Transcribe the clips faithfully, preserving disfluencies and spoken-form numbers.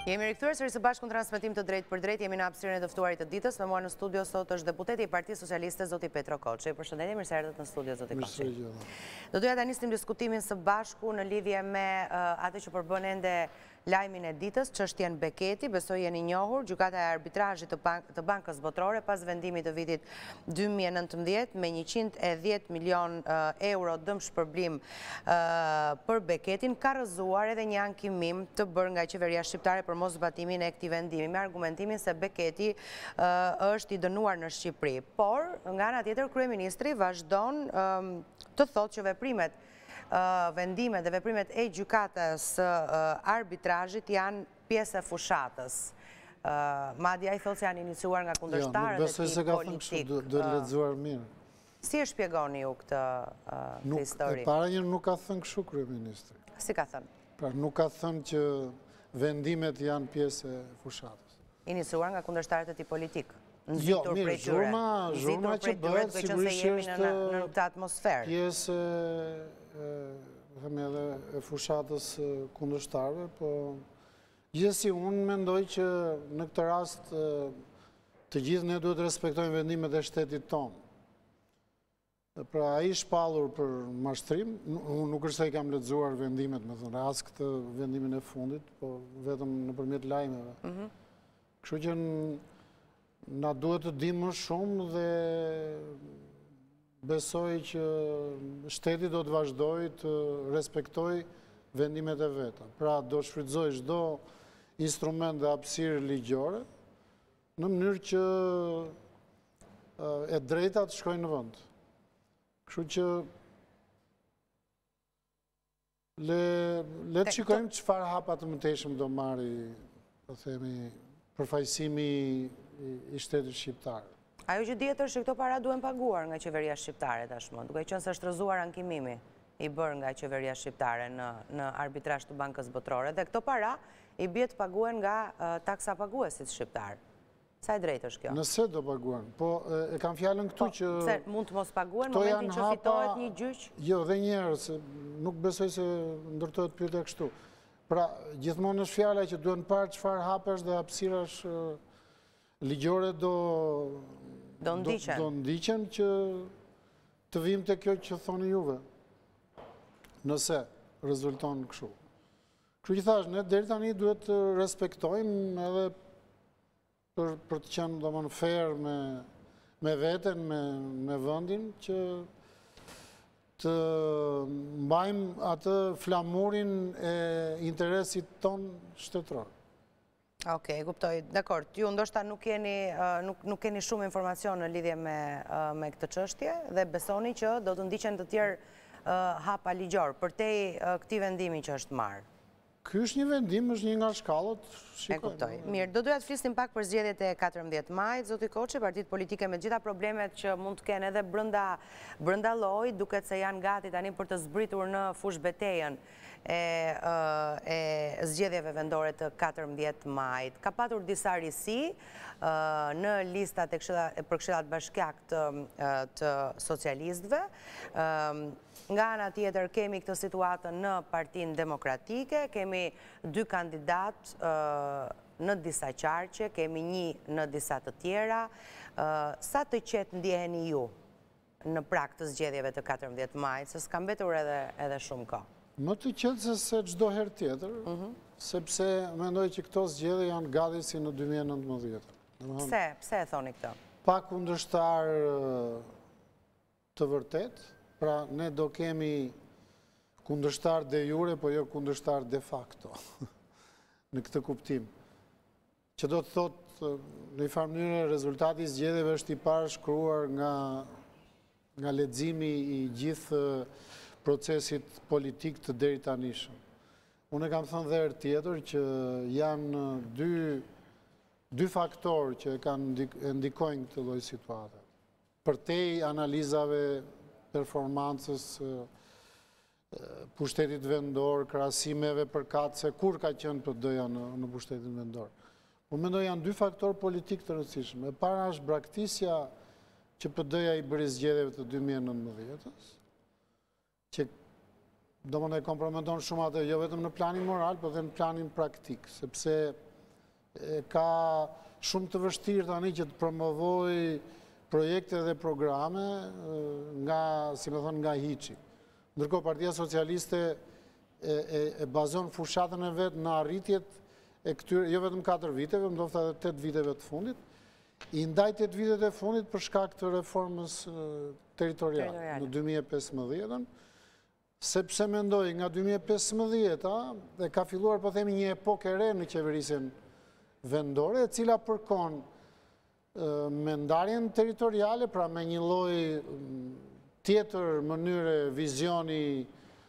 Jemi rikthyer sërish së bashku në transmetim të drejtë për drejtë, jemi në hapësirën e të ftuarit të ditës. Me mua në studio sot është deputeti i Partisë Socialiste zoti Petro Koçi. Përshëndetje, mirë se erdhët në studio zoti Koçi. Do doja ta nisnim diskutimin së bashku në lidhje me uh, atë që përbën ende lajmin e ditës, çështjen Beketi. Besoj jeni njohur, gjykata e arbitrazhit të, bank, të Bankës Botërore pas vendimit të vitit dy mijë e nëntëmbëdhjetë me njëqind e dhjetë milion uh, euro dëmshpërblim uh, për Beketin, ka rrëzuar edhe një ankimim të bërë nga qeveria shqiptare për mos zbatimin e këtij vendimi, me argumentimin se Beketi uh, është i dënuar në Shqipëri. Por, nga ana tjetër, kryeministri vazhdon um, të thotë që veprimet Uh, vendimet dhe veprimet e gjykatës uh, arbitrazhit janë pjesë e fushatës. Uh, madje ai thotë se janë iniciuar nga kundërshtarët e tij politik. Do të lexuar mirë. Si e shpjegoni ju këtë uh, histori? E para një nuk ka thënë kështu kryeministri. Si ka thënë? Pra nuk ka thënë që vendimet janë pjesë e fushatës. Iniciuar nga kundërshtarët e tij politik. Jo, mirë, zhurma, zhurma që bëhet sigurisht është në këtë atmosferë. Pjesë themi edhe e fushatës kundërshtarëve, po gjithsesi unë mendoj që në këtë rast të gjithë ne duhet të respektojmë vendimet e shtetit tonë. Pra ai shpallur për mashtrim, unë nuk është se i kam lexuar vendimet, me thënë rast këtë vendimin e fundit, po vetëm nëpërmjet lajmeve. Mm-hmm. Kështu që na duhet të dimë më shumë dhe besoj që shteti do të vazhdoj të respektoj vendimet e veta. Pra do shfrytëzoj çdo instrument dhe hapësirë ligjore në mënyrë që e drejta të shkojnë në vend. Kështu që le le të shikojmë çfarë hapa të mëtejshëm do marri, po themi, përfaqësimi i shtetit shqiptar. Ajo që dihet është që këto para duhen paguar nga qeveria shqiptare tashmë, duke qenë se është rrëzuar ankimimi i bërë nga qeveria shqiptare në, në arbitrazh të Bankës Botërore, dhe këto para i bie të paguen nga uh, taksa paguesit shqiptar. Sa e drejtë është kjo? Nëse do paguen, po e kam fjalën këtu po, që... Se mund të mos paguen në momentin që hapa... fitohet një gjyq? Jo, dhe njerë, se nuk besoj se ndërtohet pyetja kështu. Pra, gjithmonë është fjala që duhen parë çfarë hapesh dhe hapësirash ligjore do do ndiqen. Do ndiqen që të vim të kjo që thoni juve. Nëse rezulton kështu. Kështu që thash, ne deri tani duhet të respektojmë edhe për, për të qenë domon fair me, me veten, me, me vendin, që të mbajmë atë flamurin e interesit ton shtetëror. Ok, kuptoj. Dakor, ju ndoshta nuk keni, nuk, nuk keni shumë informacion në lidhje me, me këtë çështje dhe besoni që do të ndiqen të tjerë hapa ligjor përtej këtij vendimi që është marrë. Ky është një vendim, është një nga shkallët. E kuptoj. Mirë, do doja të flisnim pak për zgjedhjet e katërmbëdhjetë majit, zoti Koçi, partitë politike me gjitha problemet që mund të kenë edhe brenda brenda llojit, duket se janë gati tani për të zbritur në fush betejën e, e zgjedhjeve vendore të katërmbëdhjetë majit. Ka patur disa risi në listat e këshillat për këshillat bashkiak të, të socialistëve. Nga ana tjetër kemi këtë situatën në Partinë Demokratike, kemi dy kandidat në disa qarqe, kemi një në disa të tjera. Sa të qetë ndjeheni ju në prag të zgjedhjeve të katërmbëdhjetë majit, se s'ka mbetur edhe, edhe shumë kohë? Më të qetë se se çdo herë tjetër, uh -huh. sepse mendoj që këto zgjedhje janë gati si në dy mijë e nëntëmbëdhjetë. Pse? Pse e thoni këtë? Pa kundërshtar të vërtet, pra ne do kemi kundërshtar de jure, po jo kundërshtar de facto, në këtë kuptim. Që do të thotë, në një farë mënyrë, rezultati i zgjedhjeve është i parashkruar nga, nga leximi i gjithë procesit politik të deri tanishëm. Unë e kam thënë dhe herë tjetër që janë dy, dy faktorë që kanë ndikojnë këtë lloj situate. Përtej analizave performancës pushtetit vendor, krahasimeve përkatëse, kur ka qenë P D-ja në, në pushtetin vendor. Po mendoj janë dy faktorë politik të rëndësishëm. E para është braktisja që P D-ja i bëri zgjedhjeve të dy mijë e nëntëmbëdhjetës, që do më ne komprometon shumë atë, jo vetëm në planin moral, po dhe në planin praktik, sepse ka shumë të vështirë tani që të promovoj projekte dhe programe nga, si me thonë, nga hiqi. Ndërkohë Partia Socialiste e bazon fushatën e vetë në arritjet e këtyre, jo vetëm katër viteve, më dofta edhe tetë viteve të fundit, i ndaj tetë vitet e fundit për shkak të reformës territoriale në dy mijë e pesëmbëdhjetë, sepse mendoj nga dy mijë e pesëmbëdhjetë dhe ka filluar, po themi, një epokë e re në qeverisjen vendore, e cila përkon me ndarjen territoriale, pra me një lloj tjetër mënyre vizioni,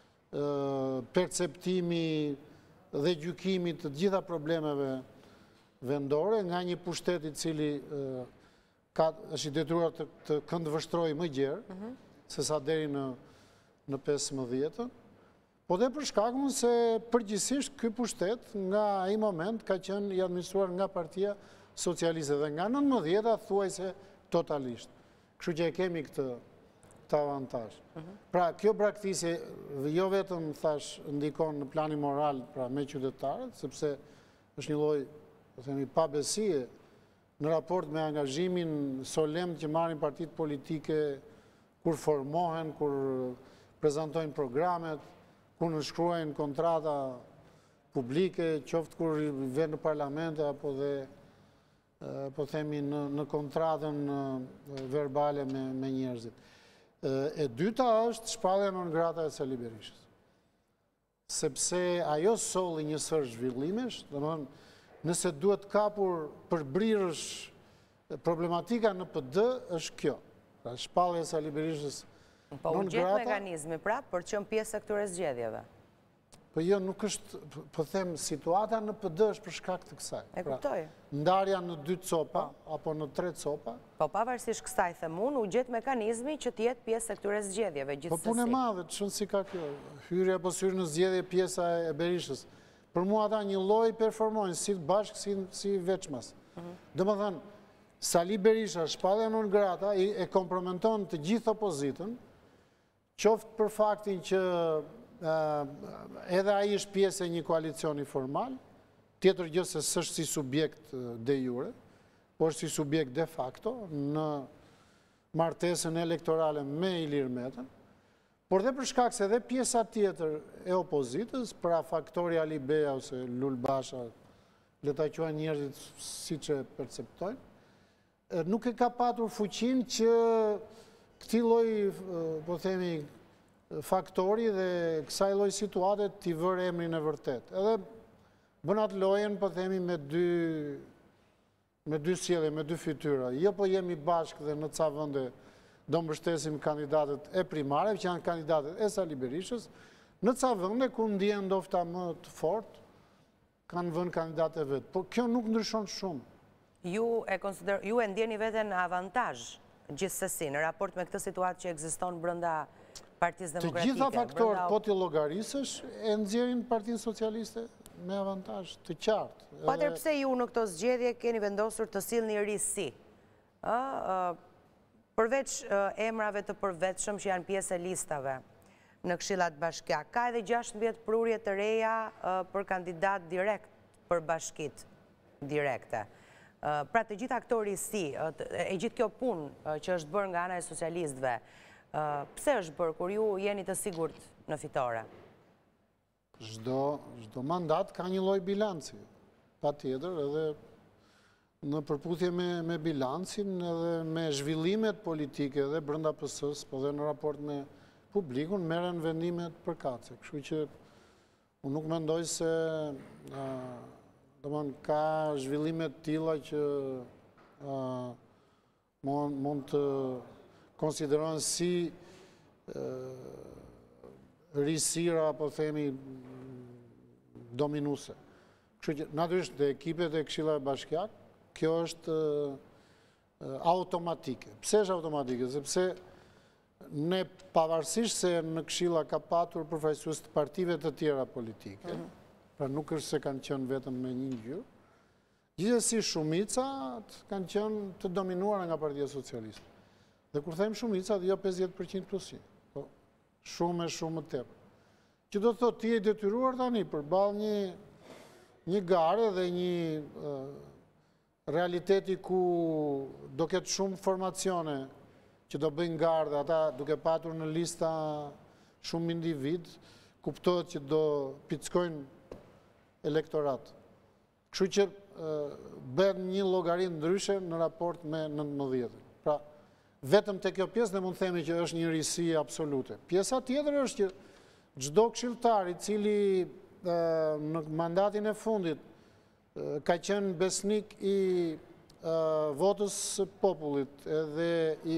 perceptimi dhe gjykimi të gjitha problemeve vendore, nga një pushtet i cili është i detyruar të këndvështrojë më gjerë, se sa deri në pesëmbëdhjetën, po dhe për shkakun se përgjithsisht ky pushtet nga ai moment ka qenë i administruar nga Partia Socialiste dhe nga nëntëdhjetë thuajse totalisht. Kështu që e kemi këtë të avantazh. Pra, kjo braktisje jo vetëm thash ndikon në plani moral pra me qytetarët, sepse është një lloj, po themi, pabesie në raport me angazhimin solemn që marrin partitë politike kur formohen, kur prezantojnë programet, kur nënshkruajnë kontrata publike, qoftë kur vjen në parlamente apo dhe po themi në kontratën verbale me njerëzit. E dyta është shpallja non grata e Sali Berishës. Sepse ajo solli një sër zhvillimesh, domethënë, nëse duhet kapur për brirësh problematika në P D, është kjo. Pra shpallja e Sali Berishës non grata. Po u gjet mekanizmi pra për të qenë pjesë e këtyre zgjedhjeve. Po jo, nuk është, po them, situata në P D është për shkak të kësaj. E kuptoj. Ndarja në dy copa, apo në tre copa. Po pavarësisht kësaj themun, u gjet mekanizmi që të jetë pjesë e këtyre zgjedhjeve, gjithsesi. Po punë e madhe, çon si ka kjo. Hyrja apo syrë në zgjedhje pjesa e Berishës. Për mua ata një lloj performojnë si bashkë si si veçmas. Domethënë, Sali Berisha, shpallja non grata, e kompromenton të gjithë opozitën, qoftë për faktin që edhe ai është pjesë e një koalicioni formal, tjetër gjë se s'është si subjekt de jure, por si subjekt de facto në martesën elektorale me Ilir Metën, por dhe për shkak se edhe pjesa tjetër e opozitës, pra faktori Ali Bea ose Lul Basha, le ta quajnë njerëzit siç e perceptojnë, nuk e ka patur fuqinë që këtij lloji, po themi, faktori dhe kësaj lloj situate t'i vërë emrin e vërtet. Edhe bën atë lojën, po themi, me dy me dy sjellje, me dy fytyra. Jo po jemi bashkë dhe në ca vende do mbështesim kandidatët e primare, që janë kandidatët e Sali Berishës, në ca vende ku ndihen ndoshta më të fortë, kanë vënë kandidatë e vet. Po kjo nuk ndryshon shumë. Ju e konsider, ju e ndjeni veten në avantazh gjithsesi në raport me këtë situatë që ekziston brenda Partisë Demokratike. Të gjitha faktorët po t'i llogarisësh e nxjerrin Partinë Socialiste me avantazh të qartë. Patër pse ju në këto zgjedhje keni vendosur të sillni risi? Ë, përveç emrave të përvetshëm që janë pjesë e listave në këshillat bashkiake, ka edhe gjashtëmbëdhjetë prurje të reja për kandidat direkt për bashkitë direkte. Pra të gjitha këto risi, e gjithë kjo punë që është bërë nga ana e socialistëve, pse është bërë kur ju jeni të sigurt në fitore? Çdo mandat ka një lloj bilanci, patjetër, edhe në përputhje me bilancin edhe me zhvillimet politike edhe brenda P S-s, po dhe në raport me publikun, merren vendimet përkatëse. Kështu që unë nuk mendoj se domthon ka zhvillime të tilla që mund të konsiderohen si risira, po themi, dominuse. Kështu që natyrisht dhe ekipet e këshillave bashkiake, kjo është automatike. Pse është automatike? Sepse ne pavarësisht se në këshilla ka patur përfaqësues të partive të tjera politike, pra nuk është se kanë qenë vetëm me një ngjyrë, gjithsesi shumicat kanë qenë të dominuara nga Partia Socialiste. Dhe kur them shumicat, jo pesëdhjetë përqind plus një, po shumë e shumë më tepër. Që do të thotë ti je detyruar tani përballë një një gare dhe një realiteti ku do ketë shumë formacione që do bëjnë garë dhe ata duke patur në lista shumë individ, kuptohet që do pickojnë elektorat. Kështu që bën një llogari ndryshe në raport me nëntëmbëdhjetin. Pra, vetëm te kjo pjesë ne mund të themi që është një risi absolute. Pjesa tjetër është që çdo këshilltar i cili në mandatin e fundit ka qenë besnik i votës së popullit edhe i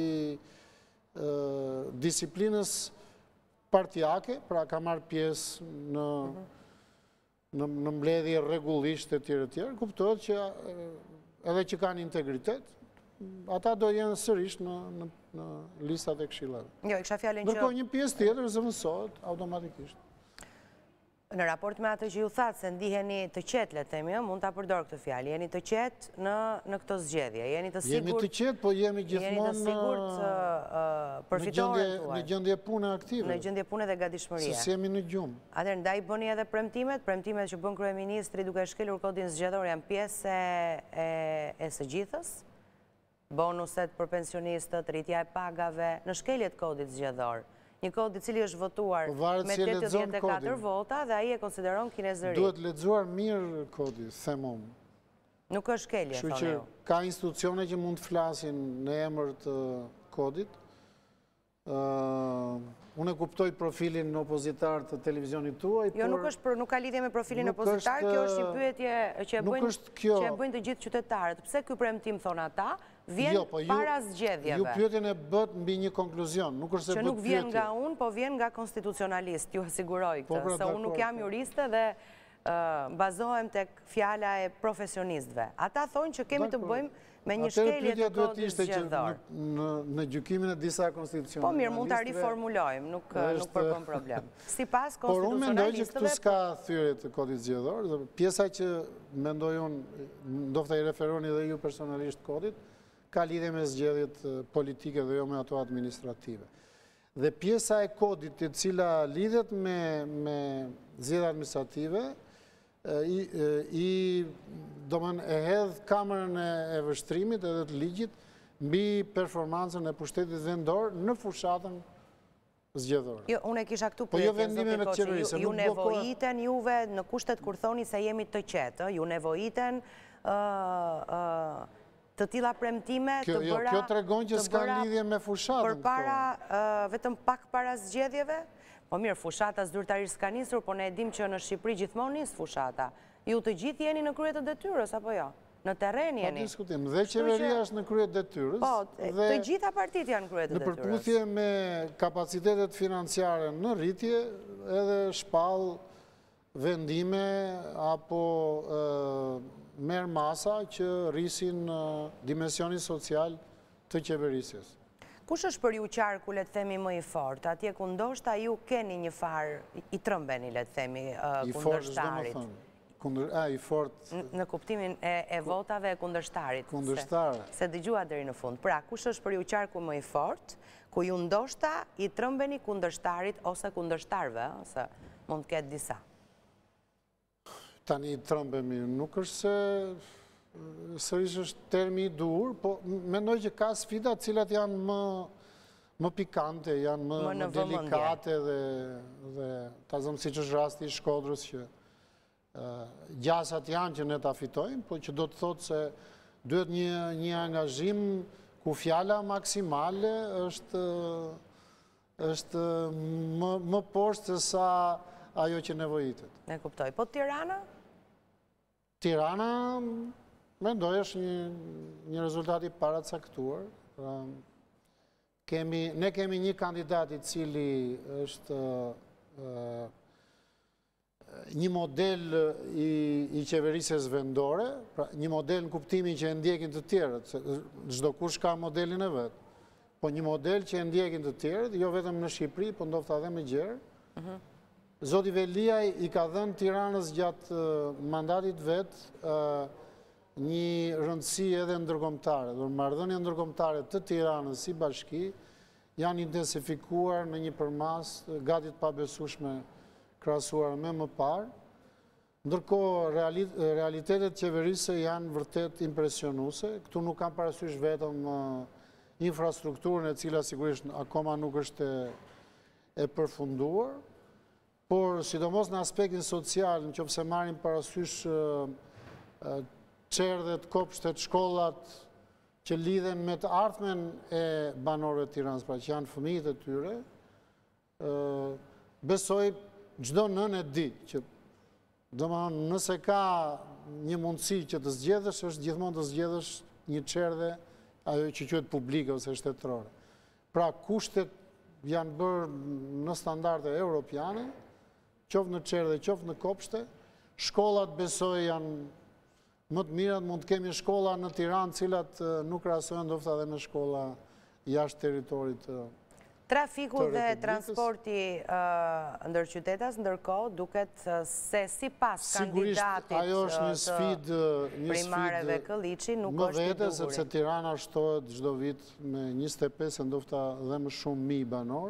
disiplinës partijake, pra ka marrë pjesë në në mbledhje rregullisht e tjerë e tjerë, kuptohet që edhe që kanë integritet, ata do jenë sërish në listat e këshillave. Jo, i kisha fjalën që... Ndërkohë një pjesë tjetër zëvendësohet automatikisht. Në raport me atë që ju thatë se ndiheni të qetë, le të themi, mund ta përdor këtë fjalë, jeni të qetë në këto zgjedhje, jeni të sigurt... Jemi të qetë, po jemi gjithmonë jeni të sigurt përfitoren tuaj. Në gjendje pune aktive. Në gjendje pune dhe gatishmërie. Se si jemi në gjumë. Atëherë ndaj bëni edhe premtimet, premtimet që bën kryeministri duke shkelur kodin zgjedhor janë pjesë e së gjithës, bonuset për pensionistët, rritja e pagave, në shkeljet kodit zgjedhor. Një kod i cili është votuar me tetëdhjetë e katër vota dhe ai e konsideron kinezëri. Duhet lexuar mirë kodi, them unë. Nuk është shkelje, thonë ju. Kështu që ka institucione që mund të flasin në emër të kodit. Unë e kuptoj profilin opozitar të televizionit tuaj. Jo, nuk është, nuk ka lidhje me profilin opozitar, kjo është një pyetje që e bëjnë të gjithë qytetarët. Pse ky premtim thon ata? Vjen para zgjedhjeve. Ju pyetjen e bët mbi një konkluzion, nuk është se bët pyetje. Që nuk vjen nga unë, po vjen nga konstitucionalist, ju asiguroj këtë, se unë nuk jam juriste dhe bazohem tek fjala e profesionistëve. Ata thonë që kemi të bëjmë me një shkelje të kodit zgjedhor. Në gjykimin e disa konstitucionalistëve... Po mirë, mund të riformulojmë, nuk përkon problem. Sipas konstitucionalistëve... Por unë mendoj që këtu s'ka thyrje të kodit zgjedhor, pjesa që mendoj unë, ndofta i referoni dhe ju personalisht kodit, ka lidhje me zgjedhjet politike dhe jo me ato administrative. Dhe pjesa e kodit e cila lidhet me zgjedhje administrative, i domën e hedh Kamërën e Vështrimit edhe të ligjit mbi performancën e pushtetit vendor në fushatën zgjedhore. Jo, unë e kisha këtu pyetje, zotë Koçi, ju nevojiten juve në kushtet kur thoni se jemi të qetë, ju nevojiten të tilla premtime të bëra... Kjo tregon që s'ka lidhje me fushatën. Për para, vetëm pak para zgjedhjeve? Po mirë, fushata zyrtarisht s'ka nisur, po ne e dim që në Shqipëri gjithmonë nis fushata. Ju të gjithë jeni në krye të detyrës, apo jo? Në terren jeni. Pa diskutim, dhe qeveria është në krye të detyrës. Po, të gjitha partitë janë krye të detyrës. Në përputhje me kapacitetet financiare në rritje, edhe shpall vendime apo merr masa që rrisin dimensionin social të qeverisjes. Kush është për ju qarku, le të themi, më i fort? Atje ku ndoshta ju keni një farë, i trëmbeni, le të themi, kundërshtarit. I fort... Në kuptimin e votave e kundërshtarit. Kundërshtare. Se dëgjua deri në fund. Pra, kush është për ju qarku më i fort, ku ju ndoshta i trëmbeni kundërshtarit ose kundërshtarve, ose mund të ketë disa? Tani i trëmbemi, nuk është se... sërish është termi i dur, po mendoj që ka sfida cilat janë më pikante, janë më delikate dhe ta zëmë si që është rasti i Shkodrës që gjasat janë që ne ta fitojmë, po që do të thotë se duhet një angazhim ku fjala maksimale është më poshtë se sa ajo që nevojitet. Ne kuptoj. Po Tirana? Tirana... Mendoj është një rezultat i paracaktuar. Ne kemi një kandidat i cili është një model i qeverisjes vendore, një model në kuptimin që e ndjekin të tjerët, çdo kush ka modelin e vetë, po një model që e ndjekin të tjerët, jo vetëm në Shqipëri, po ndofta edhe më gjerë. Zoti Veliaj i ka dhënë Tiranës gjatë mandatit vetë një rëndësi edhe ndërkombëtare. Marrëdhëniet ndërkombëtare të Tiranës si bashki janë intensifikuar në një përmas gati të pabesueshme krahasuar me më parë. Ndërkohë, realitetet qeverisë janë vërtet impresionuese. Këtu nuk kam parasysh vetëm infrastrukturën e cila sigurisht akoma nuk është e përfunduar, por sidomos në aspektin social, në qoftë se marrim parasysh çerdhet, kopshtet, shkollat që lidhen me të ardhmen e banorëve të Tiranës, pra që janë fëmijët e tyre, besoj çdo nënë e di që domethënë nëse ka një mundësi që të zgjedhësh, është gjithmonë të zgjedhësh një çerdhe ajo që quhet publike ose shtetërore. Pra kushtet janë bërë në standarde europiane, qoftë në çerdhe, qoftë në kopshte. Shkollat besoj janë më të mirat, mund të kemi shkolla në Tiranë, cilat nuk krahasohen ndoshta edhe me shkolla jashtë territorit. Trafiku dhe transporti ndërqytetas ndërkohë duket se sipas kandidatit të primareve Këlliçi nuk është i duhur. Sepse Tirana shtohet çdo vit me njëzet e pesë ndoshta dhe më shumë mijë banor.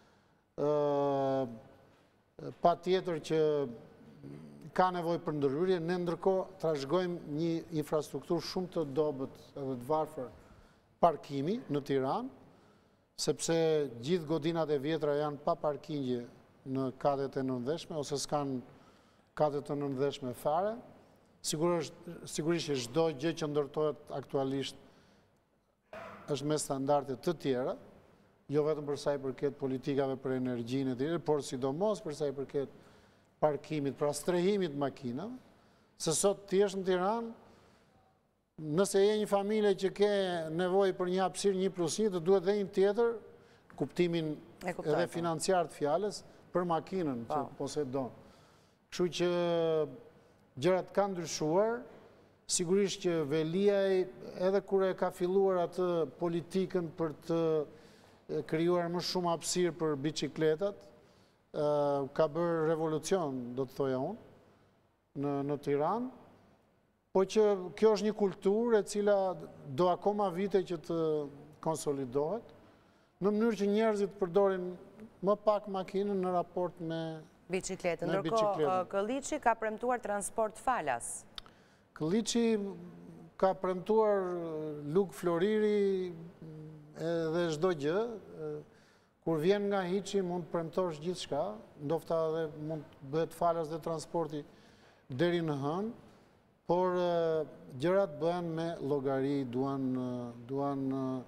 Patjetër që ka nevojë për ndërhyrje, ne ndërkohë trashëgojmë një infrastrukturë shumë të dobët edhe të varfër parkimi në Tiranë, sepse gjithë godinat e vjetra janë pa parkingje në katet e nëndeshme, ose s'kan katet e nëndeshme fare. Sigurisht që çdo gjë që ndërtohet aktualisht është me standarde të tjera, jo vetëm për sa i përket politikave për energjinë e tjera, por sidomos për sa i përket parkimit, pra strehimit makinave, se sot ti je në Tiranë, nëse je një familje që ke nevojë për një hapësirë një plus një, të duhet dhe një tjetër, kuptimin edhe financiar të fjalës, për makinën që posedon. Kështu që gjërat kanë ndryshuar, sigurisht që Velia edhe kur e ka filluar atë politikën për të krijuar më shumë hapësirë për biçikletat, ka bërë revolucion, do të thoja unë, në Tiranë, po që kjo është një kulturë e cila do akoma vite që të konsolidohet, në mënyrë që njerëzit përdorin më pak makinën në raport me biçikletën. Ndërkohë, Këlliçi ka premtuar transport falas. Këlliçi ka premtuar Lug Floriri edhe çdo gjë. Kur vjen nga hiçi mund të premtosh gjithçka, ndofta edhe mund të bëhet falas dhe transporti deri në hënë, por gjërat bëhen me llogari, duan duan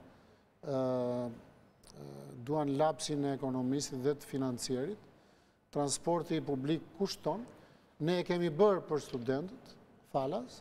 duan lapsin e ekonomisë dhe të financierit. Transporti publik kushton. Ne e kemi bërë për studentët falas.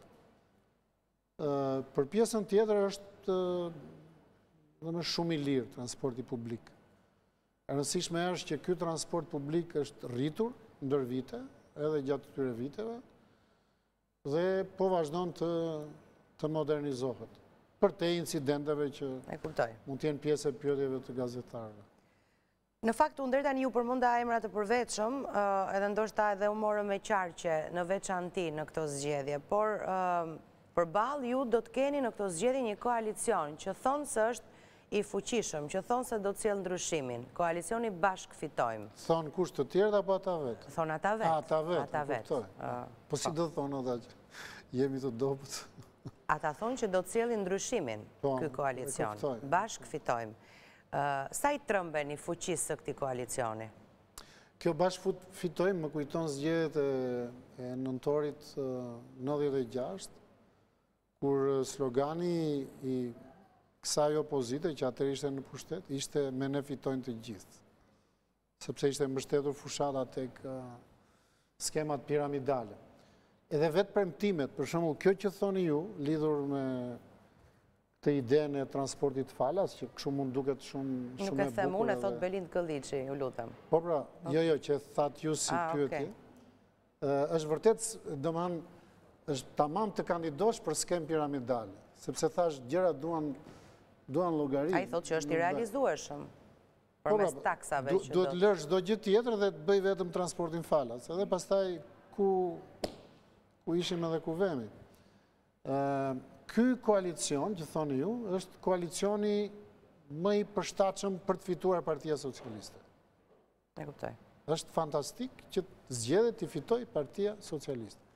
Për pjesën tjetër është dhe më shumë i lirë transporti publik. E rëndësishme është që ky transport publik është rritur ndër vite, edhe gjatë këtyre viteve, dhe po vazhdon të, të modernizohet. Për te incidenteve që mund t'jenë pjesë e pyetjeve të gazetarëve. Në fakt, unë deri tani ju përmenda emra të përveçëm, edhe ndoshta edhe u morëm me qarqe në veçanti në këto zgjedhje, por përballë ju do të keni në këto zgjedhje një koalicion që thonë se është i fuqishëm, që thonë se do të sjellë ndryshimin. Koalicioni Bashk Fitojmë. Thonë kush të tjerë apo ata vetë? Thonë ata vetë. Ata vetë, ata vetë. Po si do thonë ata që jemi të dobët? Ata thonë që do të sjellë ndryshimin ky koalicion. Bashk Fitojmë. Sa i trëmben i fuqisë së këtij koalicioni? Kjo Bashk Fitojmë më kujton zgjedhjet e nëntorit nëntëdhjetë e gjashtë, kur slogani i kësaj opozite, që atër ishte në pushtet, ishte me ne fitojnë të gjithë. Sepse ishte mbështetur fushata tek skemat piramidale. Edhe vetë premtimet, për shembull, kjo që thoni ju, lidhur me të idenë e transportit falas, që kështu mund duket shumë e bukur. Nuk e them unë, e thot Belind Këlliçi, ju lutem. Po pra, jo, jo, që thatë ju si pyetje. Është vërtet, domethënë, është tamam të kandidosh për skem piramidale, sepse thash gjërat duan duan llogari. Ai thotë që është i realizueshëm përmes taksave që do të lësh çdo gjë tjetër dhe të bëj vetëm transportin falas. Edhe pastaj ku ku ishim edhe ku vemi. Ë ky koalicion, që thoni ju, është koalicioni më i përshtatshëm për të fituar Partia Socialiste. E kuptoj. Është fantastik që zgjedhet të fitoj Partia Socialiste.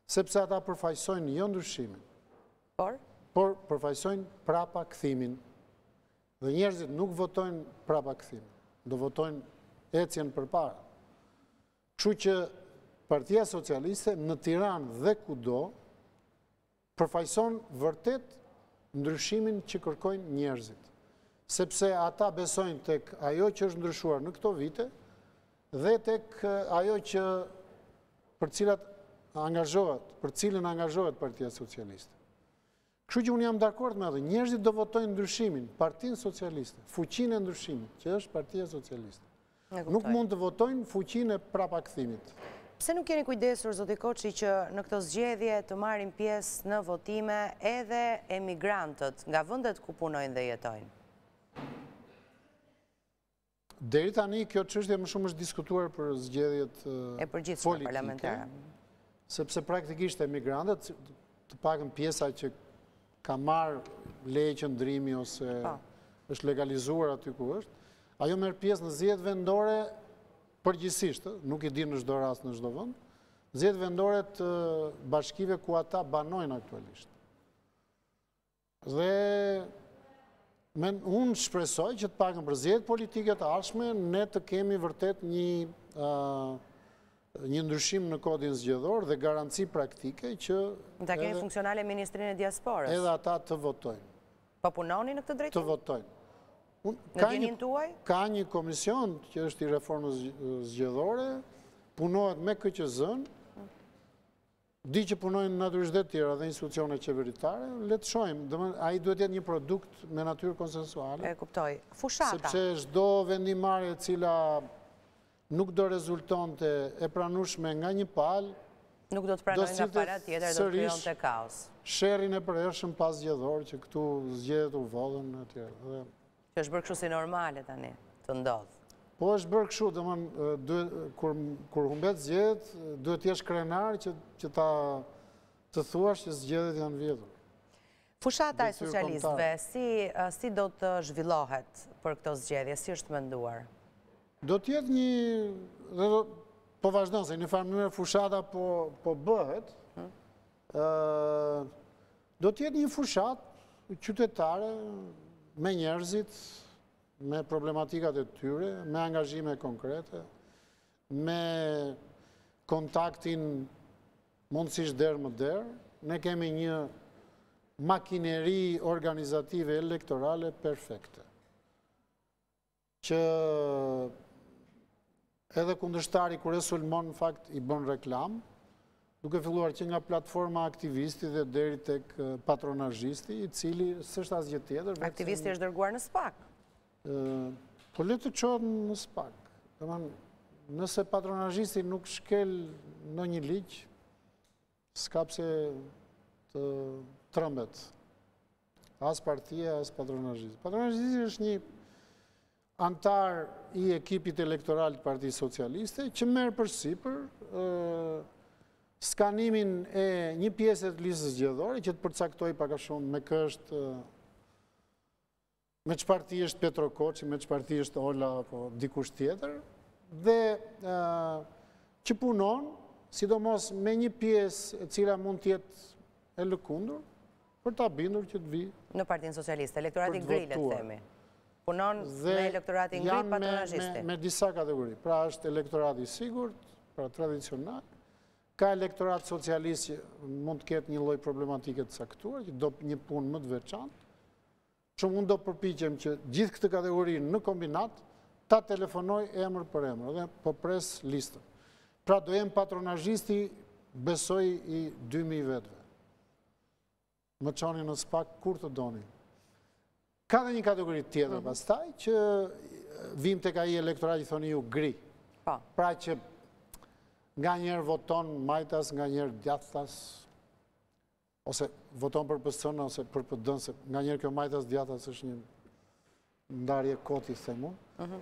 sepse ata përfaqësojnë jo ndryshimin, por por përfaqësojnë prapa kthimin. Dhe njerëzit nuk votojnë prapa kthimin, do votojnë ecjen përpara. Kështu që Partia Socialiste në Tiranë dhe kudo përfaqëson vërtet ndryshimin që kërkojnë njerëzit. Sepse ata besojnë tek ajo që është ndryshuar në këto vite dhe tek ajo që për cilat angazhohet, për cilën angazhohet Partia Socialiste. Kështu që unë jam dakord me atë, njerëzit do votojnë ndryshimin, Partinë Socialiste, fuqinë e ndryshimit, që është Partia Socialiste. Nuk mund të votojnë fuqinë e prapakthimit. Pse nuk keni kujdesur, zoti Koçi, që në këto zgjedhje të marrin pjesë në votime edhe emigrantët nga vendet ku punojnë dhe jetojnë? Deri tani kjo çështje më shumë është diskutuar për zgjedhjet e përgjithshme parlamentare. Sepse praktikisht emigrantët, të pakën pjesa që ka marrë leje qëndrimi ose është legalizuar aty ku është, ajo merr pjesë në zgjedhje vendore përgjithsisht, nuk i di në çdo rast në çdo vend, zgjedhje vendore të bashkive ku ata banojnë aktualisht. Dhe unë shpresoj që të pakën për zgjedhjet politike të ardhshme ne të kemi vërtet një një ndryshim në kodin zgjedhor dhe garanci praktike që ta kemi funksionale Ministrinë e Diasporës. Edhe ata të votojnë. Po punoni në këtë drejtim? Të votojnë. Në djenin tuaj? Ka një komision që është i reformës zgjedhore, punohet me K Q Z-n, di që punojnë natyrisht dhe tjera dhe institucione qeveritare, le të shohim, ai duhet jetë një produkt me natyrë konsensuale. E kuptoj. Fushata. Sepse çdo vendimmarrje e cila nuk do rezultonte e pranueshme nga një palë, nuk do të pranojnë nga pala tjetër, do të krijonte kaos. Sherrin e përhershëm pas zgjedhor që këtu zgjedhjet u vodhën etj. Që është bërë kështu si normale tani, të ndodh. Po është bërë kështu, domethënë kur humbet zgjedhjet, duhet të jesh krenar që që ta të thuash që zgjedhjet janë vjedhur. Fushata e socialistëve si si do të zhvillohet për këto zgjedhje, si është menduar? Do të jetë një po vazhdon se në farë mënyrë fushata po po bëhet. Ë do të jetë një fushatë qytetare me njerëzit, me problematikat e tyre, me angazhime konkrete, me kontaktin mundësisht derë më derë. Ne kemi një makineri organizative elektorale perfekte, që edhe kundërshtari kur e sulmon në fakt i bën reklam, duke filluar që nga platforma aktivisti dhe deri tek patronazhisti, i cili s'është asgjë tjetër. Aktivisti është dërguar në SPAK. Po le të çohet në SPAK. Domethënë, nëse patronazhisti nuk shkel ndonjë ligj, s'ka pse të trembet. As partia, as patronazhisti. Patronazhisti është një antar i ekipit elektoral të Partisë Socialiste që merr përsipër skanimin e një pjesë të listës zgjedhore që të përcaktoj pak a shumë me kë është me çfarë parti është Petro Koçi, me çfarë parti është Ola apo dikush tjetër, dhe që punon sidomos me një pjesë e cila mund të jetë e lëkundur për ta bindur që të vi në Partinë Socialiste, elektorati gri le të themi. Punon me elektoratin gri patronazhisti. Me disa kategori. Pra është elektorati i sigurt, pra tradicional. Ka elektorat socialist që mund të ketë një lloj problematike të caktuar, që do një punë më të veçantë. Që unë do përpiqem që gjithë këtë kategori në kombinat ta telefonoj emër për emër dhe po pres listën. Pra do jem patronazhisti, besoj, i dy mijë vetëve. Më çoni në SPAK kur të doni. Ka dhe një kategori tjetër pastaj që vim tek ai elektorati thoni ju gri. Pra që nga njerë voton majtas, nga njerë djathtas, ose voton për P S-n ose për P D-n, se nga njerë kjo majtas djathtas është një ndarje koti, themu,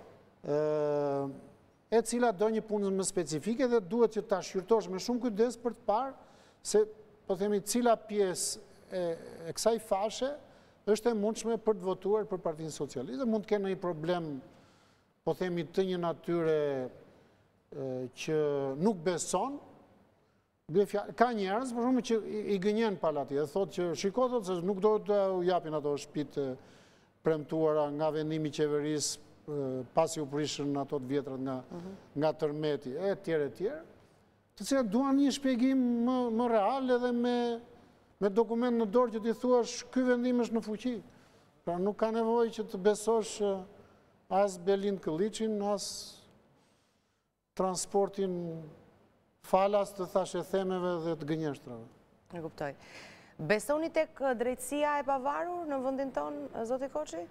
e cila do një punë më specifike dhe duhet që ta shqyrtosh me shumë kujdes për të parë se, po themi, cila pjesë e kësaj fashe është e mundshme për të votuar për Partinë Socialiste. Mund të kenë një problem, po themi, të një natyre që nuk beson, Ka njerëz, për shumë, që i gënjen palati, dhe thot që shiko, thot se nuk do të japin ato shtëpitë premtuara nga vendimi qeverisë pasi u prishën ato të vjetrat nga tërmeti, e tjere, tjere, të cilat duan një shpjegim më real edhe me dokument në dorë që ti thuash, ky vendim është në fuqi. Pra nuk ka nevojë që të besosh as Belind Këlliçin, as transportin falas të thashe themeve dhe të gënjeshtrave. Në kuptoj. Besoni tek drejtësia e pavarur në vendin tonë, zoti Koçi?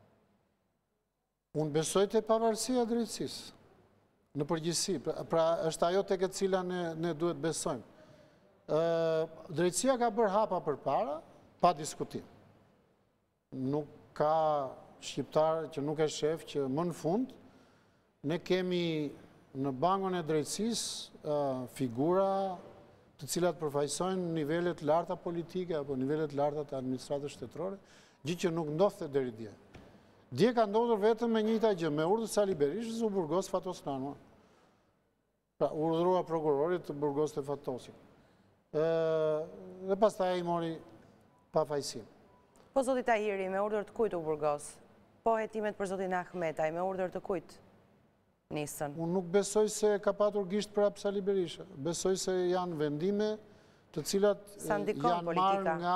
Unë besoj te pavarësia e drejtësisë, në përgjithësi. Pra është ajo tek e cila ne duhet besojmë. Drejtësia ka bërë hapa përpara, pa diskutim. Nuk ka shqiptar që nuk e shef që më në fund, ne kemi në bangon e drejtësisë figura të cilat përfaqësojnë nivelet larta politike apo nivelet larta të administratës shtetërore, gjë që nuk ndodhte deri dje. Dje ka ndodhur vetëm me njëjta gjë, me urdhër Sali Berishës u burgos Fatos Nanua. Pra urdhërua prokurorit të burgoste Fatosin. Dhe pastaj i mori pafajësim. Po zoti Tahiri, me urdhër të kujt u burgos? Po hetimet për zotin Ahmetaj, me urdhër të kujt? Unë nuk besoj se ka patur gisht prapë Sali Berisha. Besoj se janë vendime të cilat janë marrë nga...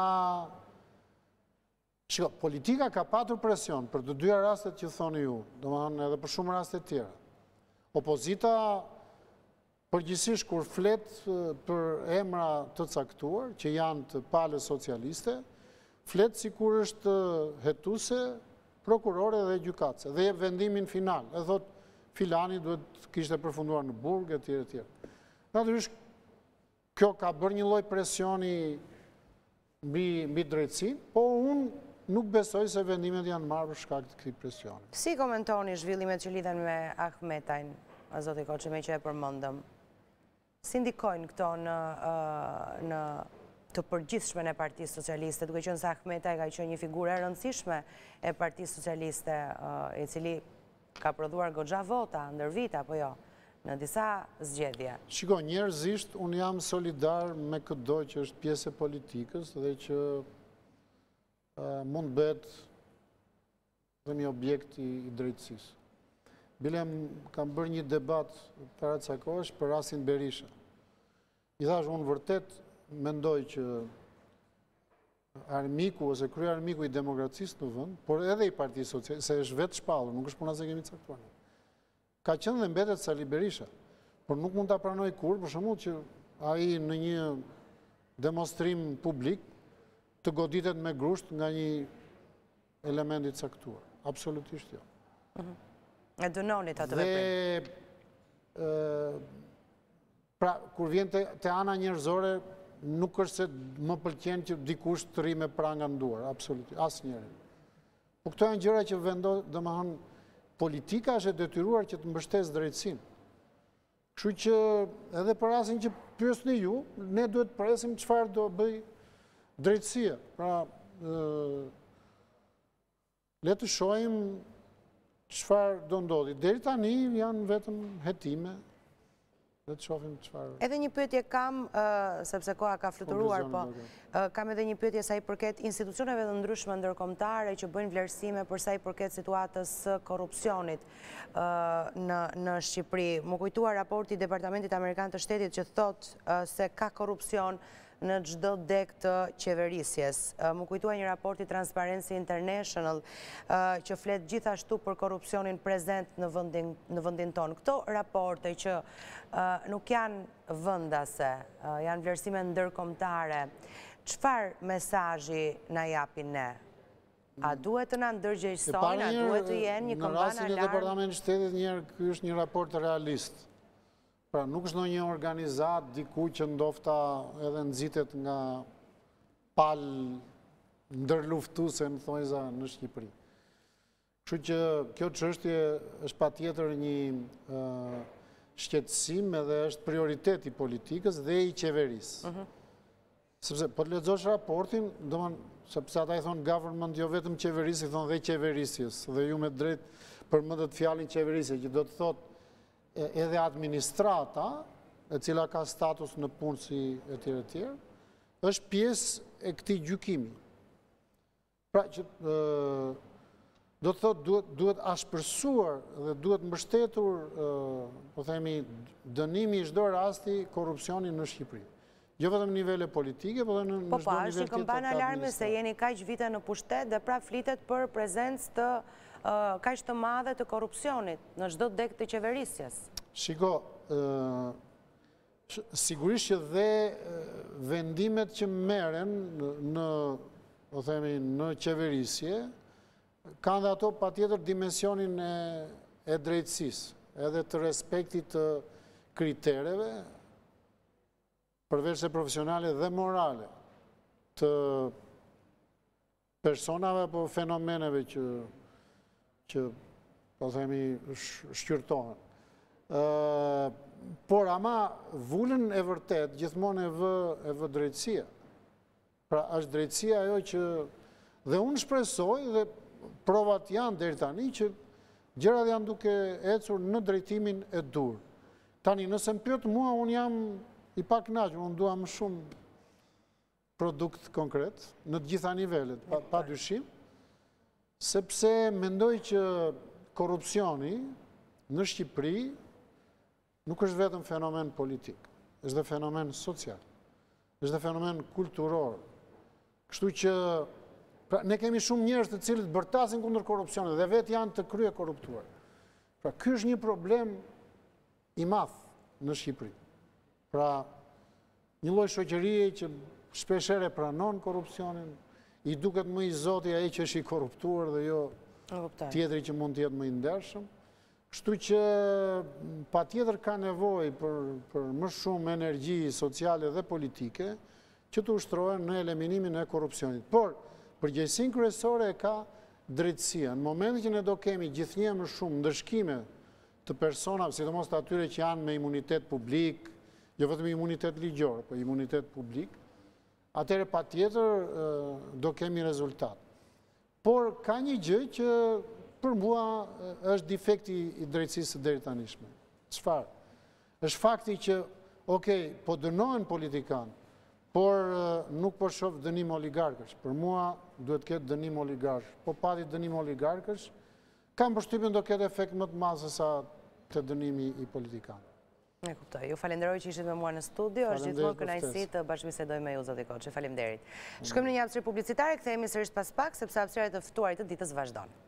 Shiko, politika ka patur presion për të dyja rastet që thoni ju, domethënë edhe për shumë rastet tjera. Opozita, përgjithsisht kur flet për emra të caktuar, që janë të palës socialiste, flet sikur është hetuese, prokurore dhe gjykatëse, dhe vendimin final. E thot, filani duhet kishte përfunduar në burg, e tjere, tjere. Natyrisht, kjo ka bërë një lloj presioni mbi drejtësinë, po unë nuk besoj se vendimet janë marrë për shkak të këtij presioni. Si komentoni zhvillimet që lidhen me Ahmetajn, zoti Koçi, me që e përmendëm? Si ndikojnë këto në të përgjithshme në Partisë Socialiste, duke qenë se Ahmetaj ka qenë një figurë e rëndësishme e Partisë Socialiste, i cili ka prodhuar goxha vota ndër vite, apo jo, në disa zgjedhje? Shiko, njerëzisht, unë jam solidar me këdo që është pjesë e politikës dhe që mund bëhet dhe një objekt i drejtësisë. Bilem, kam bërë një debat para ca kohësh për rastin Berisha. I thash, unë vërtet mendoj që armiku ose krye armiku i demokracisë në vend, por edhe i Partisë Socialiste, se është vetë shpallur, nuk është puna se kemi caktuar. Ka qenë dhe mbetet Sali Berisha, por nuk mund ta pranoj kur, për shembull që ai në një demonstrim publik të goditet me grusht nga një element i caktuar. Absolutisht jo. E dënonit atë veprim. Dhe pra kur vjen te ana njerëzore, nuk është se më pëlqen që dikush të rri me pranga në duar, absolutisht, asnjëri. Po këto janë gjëra që vendos, domethënë, politika është e detyruar që të mbështesë drejtësinë. Kështu që edhe për rastin që pyesni ju, ne duhet të presim çfarë do bëj drejtësia. Pra, le të shohim çfarë do ndodhi. Deri tani janë vetëm hetime. Edhe një pyetje kam, sepse koha ka fluturuar, po kam edhe një pyetje sa i përket institucioneve të ndryshme ndërkombëtare që bëjnë vlerësime për sa i përket situatës së korrupsionit në Shqipëri. Më kujtua raporti i Departamentit Amerikan të Shtetit që thot se ka korrupsion në çdo deg të qeverisjes. Më kujtua një raport i Transparency International që flet gjithashtu për korrupsionin prezent në vendin tonë. Këto raporte që nuk janë vendase, janë vlerësime ndërkombëtare, çfarë mesazhi na japin ne? A duhet të na ndërgjegjësojnë, a duhet të jenë një komban alarm? Në rastin e Departamentit të Shtetit, njerë, ky është një raport realist. Pra, nuk është në një organizat diku që ndofta edhe nëzitet nga pal ndërluftuse në thojza në Shqipëri. Kështu që kjo çështje është patjetër një shqetësim edhe është prioritet i politikës dhe i qeverisë. Sepse, po të lexosh raportin, domthon, sepse ata i thonë government, jo vetëm qeverisë, i thonë dhe qeverisjes, dhe ju me drejt përmendet fjalën qeverisje, që do të thotë edhe administrata e cila ka status në punësi e tjere tjere, është pjesë e këtij gjykimi. Pra që do të thotë duhet ashpërsuar dhe duhet mbështetur, po themi, dënimi i çdo rasti korrupsioni në Shqipëri. Jo vetëm në nivele politike, por edhe në çdo nivel tjetër. Po pa, është një kampanë alarme se jeni kaq vite në pushtet dhe prap flitet për prezencë të kaq të madhe të korrupsionit në çdo deg të qeverisjes. Shiko, sigurisht që dhe vendimet që merren në, po themi, në qeverisje kanë dhe ato patjetër dimensionin e drejtësisë, edhe të respektit të kritereve, përveç se profesionale dhe morale, të personave apo fenomeneve që, që po themi, shqyrtohen. Por ama vullën e vërtet gjithmonë e vë, e vë drejtësia. Pra është drejtësia ajo që dhe unë shpresoj dhe provat janë deri tani që gjërat janë duke ecur në drejtimin e dur. Tani nëse më pyet mua, unë jam i pak kënaqur, unë dua më shumë produkt konkret në të gjitha nivelet, pa, pa dyshim, sepse mendoj që korrupsioni në Shqipëri nuk është vetëm fenomen politik, është dhe fenomen social, është dhe fenomen kulturor. Kështu që pra, ne kemi shumë njerëz të cilët bërtasin kundër korrupsionit dhe vetë janë të krye korruptuar. Pra, ky është një problem i madh në Shqipëri. Pra, një lloj shoqërie që shpeshherë pranon korrupsionin, i duket më i zoti ai që është i korruptuar dhe jo tjetri që mund të jetë më i ndershëm. Kështu që patjetër ka nevojë për, për më shumë energji sociale dhe politike që të ushtrohen në eliminimin e korrupsionit. Por, përgjegjësinë kryesore e ka drejtësia. Në momentin që ne do kemi gjithnjë më shumë ndëshkime të personave, sidomos të atyre që janë me imunitet publik, jo vetëm imunitet ligjor, po imunitet publik, atëherë patjetër do kemi rezultat. Por ka një gjë që për mua është defekti i drejtësisë së deri tanishme. Çfarë? Është fakti që, okay, po dënohen politikanë, por nuk po shoh dënim oligarkësh. Për mua duhet të ketë dënim oligarkësh. Po pati dënim oligarkësh, kam përshtypjen do ketë efekt më të madh se sa te dënimi i politikanëve. E kuptoj. Ju falenderoj që ishit me mua në studio, është gjithmonë kënaqësi të bashkëbisedoj me ju, zoti Koçi. Faleminderit. Shkojmë në një hapësirë publicitare, kthehemi sërish pas pak, sepse hapësira e të ftuarit të ditës vazhdon.